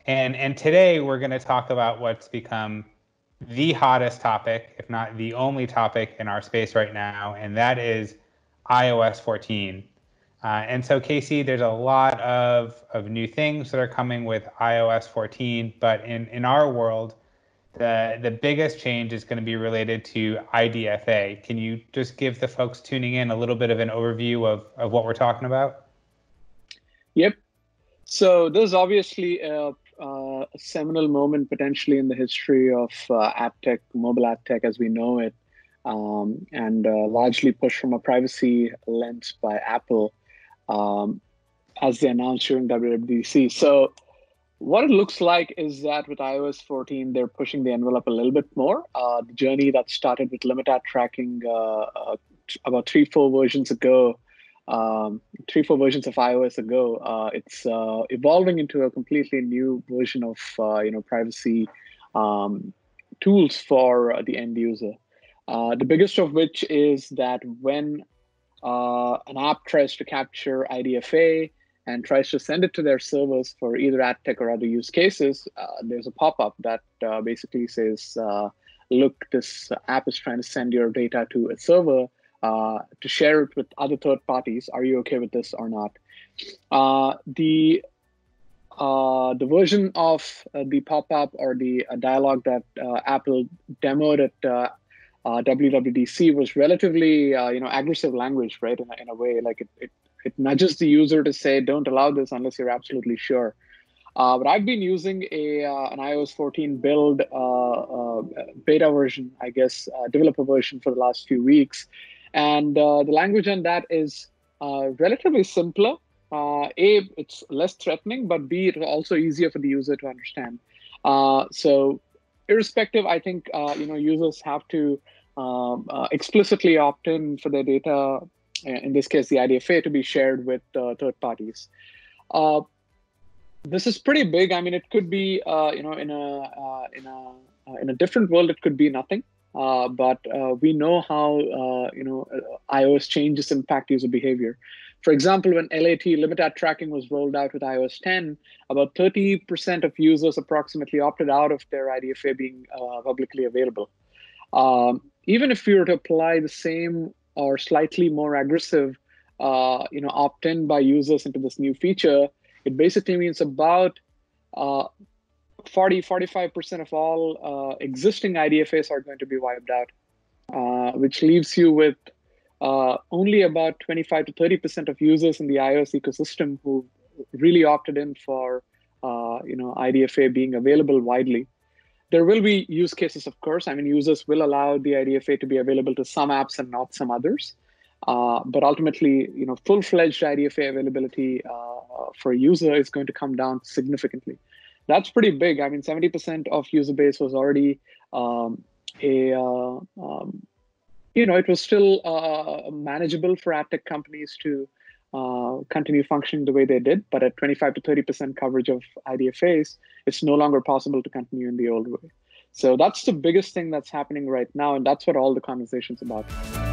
And today we're going to talk about what's become the hottest topic, if not the only topic in our space right now, and that is iOS 14. And so, Casey, there's a lot of new things that are coming with iOS 14, but in our world, the biggest change is going to be related to IDFA. Can you just give the folks tuning in a little bit of an overview of what we're talking about? Yep. So there's obviously a seminal moment potentially in the history of app tech, mobile app tech as we know it, and largely pushed from a privacy lens by Apple, as they announced during WWDC. So what it looks like is that with iOS 14, they're pushing the envelope a little bit more. The journey that started with limit tracking about 3-4 versions ago, 3-4 versions of iOS ago, it's evolving into a completely new version of privacy tools for the end user. The biggest of which is that when an app tries to capture IDFA and tries to send it to their servers for either ad tech or other use cases, there's a pop-up that basically says, look, this app is trying to send your data to a server to share it with other third parties. Are you okay with this or not? The version of the pop-up or the dialogue that Apple demoed at WWDC was relatively aggressive language, right? In a way, like it nudges the user to say, don't allow this unless you're absolutely sure. But I've been using an iOS 14 build beta version, I guess, developer version for the last few weeks. And the language on that is relatively simpler. A, it's less threatening, but B, it's also easier for the user to understand. So irrespective, I think users have to explicitly opt in for their data, in this case, the IDFA, to be shared with third parties. This is pretty big. I mean, it could be, in a different world, it could be nothing. But we know how iOS changes impact user behavior. For example, when LAT limited tracking was rolled out with iOS 10, about 30% of users approximately opted out of their IDFA being publicly available. Even if we were to apply the same or slightly more aggressive, opt-in by users into this new feature, it basically means about 40-45% of all existing IDFAs are going to be wiped out, which leaves you with only about 25 to 30% of users in the iOS ecosystem who really opted in for IDFA being available widely. There will be use cases, of course. I mean, users will allow the IDFA to be available to some apps and not some others. But ultimately, full-fledged IDFA availability for a user is going to come down significantly. That's pretty big. I mean, 70% of user base was already it was still manageable for ad tech companies to continue functioning the way they did. But at 25 to 30% coverage of IDFAs, it's no longer possible to continue in the old way. So that's the biggest thing that's happening right now. And that's what all the conversation's about.